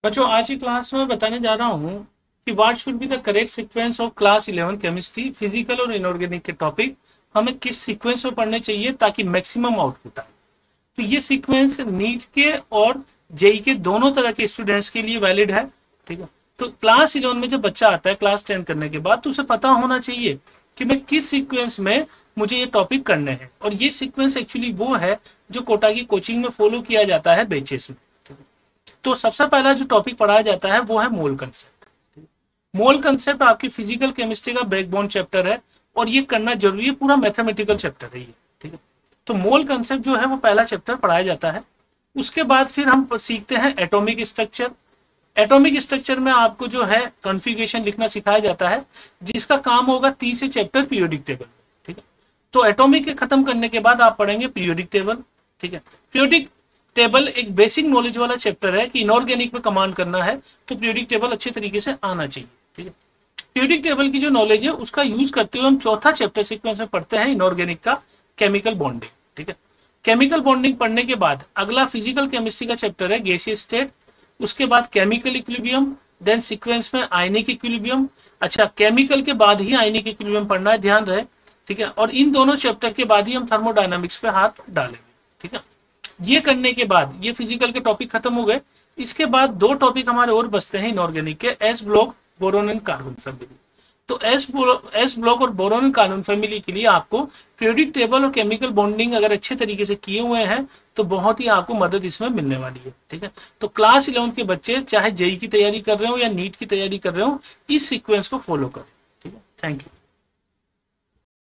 बच्चों आज की क्लास में बताने जा रहा हूँ कि what should be the correct sequence of class 11 chemistry physical और इनऑर्गेनिक के टॉपिक हमें किस सीक्वेंस में पढ़ने चाहिए ताकि मैक्सिमम आउटपुट आए। तो ये सीक्वेंस नीट के और जेई के दोनों तरह के स्टूडेंट्स के लिए वैलिड है। ठीक है, तो क्लास 11 में जब बच्चा आता है क्लास 10 करने के बाद तो उसे पता होना चाहिए कि मैं किस सीक्वेंस में मुझे ये टॉपिक करने हैं। और ये सीक्वेंस एक्चुअली वो है जो कोटा की कोचिंग में फॉलो किया जाता है बैचेस में। तो सबसे पहला जो टॉपिक पढ़ाया जाता है वो है मोल कंसेप्ट। मोल कंसेप्ट आपकी फिजिकल केमिस्ट्री का बैकबोन चैप्टर है और ये करना जरूरी है, पूरा मैथमेटिकल चैप्टर है ये। ठीक है, तो मोल कंसेप्ट जो है वो पहला चैप्टर पढ़ाया जाता है। उसके बाद फिर हम सीखते हैं एटॉमिक स्ट्रक्चर। एटॉमिक स्ट्रक्चर में आपको जो है कॉन्फ़िगरेशन लिखना सिखाया जाता है, जिसका काम होगा 30 से चैप्टर पीरियोडिक टेबल। ठीक है, तो एटॉमिक के खत्म करने के बाद आप पढ़ेंगे पीरियोडिक टेबल। ठीक है, पीरियोडिक टेबल एक बेसिक नॉलेज वाला चैप्टर है कि इनऑर्गेनिक में कमांड करना है तो पीरियोडिक टेबल अच्छे तरीके से आना चाहिए। ठीक है, पीरियोडिक टेबल की जो नॉलेज है उसका यूज करते हुए हम चौथा चैप्टर सीक्वेंस में पढ़ते हैं इनऑर्गेनिक का केमिकल बॉन्डिंग। ठीक है, केमिकल बॉन्डिंग पढ़ने के बाद अगला फिजिकल केमिस्ट्री का चैप्टर है गैसियस स्टेट, उसके बाद केमिकल इक्विलिब्रियम, देन सीक्वेंस में आयनिक इक्विलिब्रियम। अच्छा, केमिकल के बाद ही आयनिक इक्विलिब्रियम पढ़ना है, ध्यान रहे। ठीक है, और इन दोनों चैप्टर के बाद ही हम थर्मोडायनामिक्स पे हाथ डालेंगे। ठीक है, ये करने के बाद ये फिजिकल के टॉपिक खत्म हो गए। इसके बाद दो टॉपिक हमारे और बचते हैं इनऑर्गेनिक के, S block, boron and carbon family. तो एस ब्लॉक और बोरोन एंड कार्बन फैमिली के लिए आपको पीरियोडिक टेबल और केमिकल बॉन्डिंग अगर अच्छे तरीके से किए हुए हैं तो बहुत ही आपको मदद इसमें मिलने वाली है। ठीक है, तो क्लास 11 के बच्चे चाहे जेई की तैयारी कर रहे हो या नीट की तैयारी कर रहे हो, इस सीक्वेंस को फॉलो करें। ठीक है, थैंक यू।